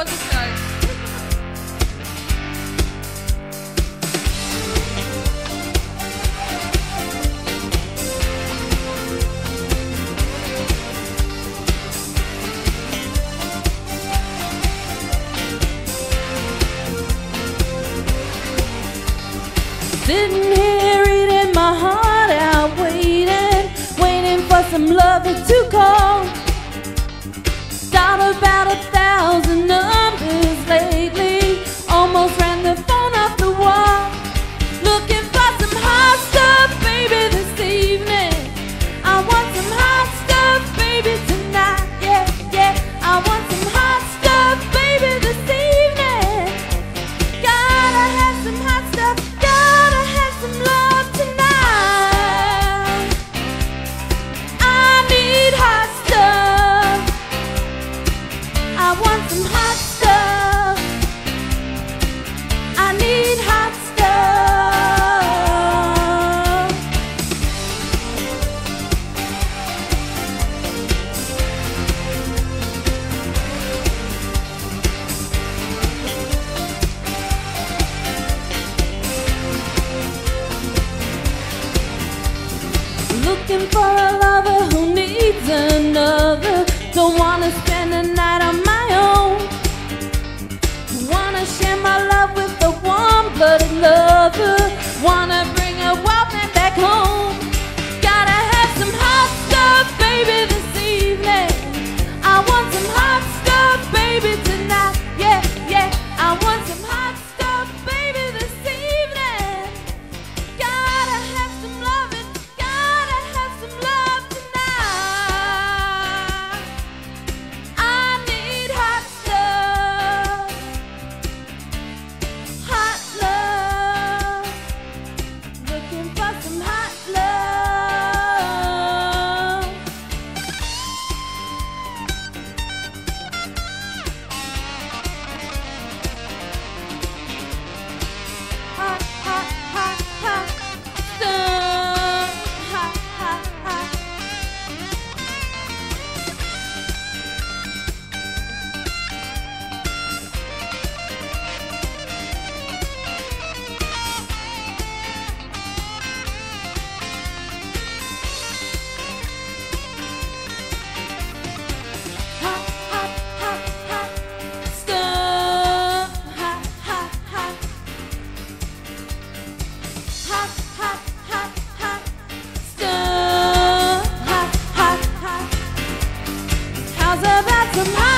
Oh, this guy. Sitting here eating my heart out, waiting for some love to call. Dialed about 1,000 numbers lately, almost ran the phone off the wall. Looking for some hot stuff, baby, this evening. I want some hot stuff, baby, tonight. Yeah, yeah, I want some hot stuff, baby, this evening. Gotta have some hot stuff, gotta have some love tonight. I need hot stuff, I want some hot stuff, I need hot stuff. Looking for a lover who needs another. Don't wanna spend the night on my own. Wanna share my love with a warm-blooded lover. Wanna bring a wild man back home. Gotta have some hot stuff, baby, this evening. I want some hot stuff, baby, tonight. Yeah, yeah, I want some hot stuff, baby, this evening. Gotta have some loving, gotta have some love tonight. I need hot stuff, hot love. Looking for some hot love. Hot, hot, hot, hot stuff. Hot, hot, hot. Hot, hot, hot, hot stuff. Hot, hot, hot. Hot, hot, hot, hot stuff. Hot, hot, hot. How's about some hot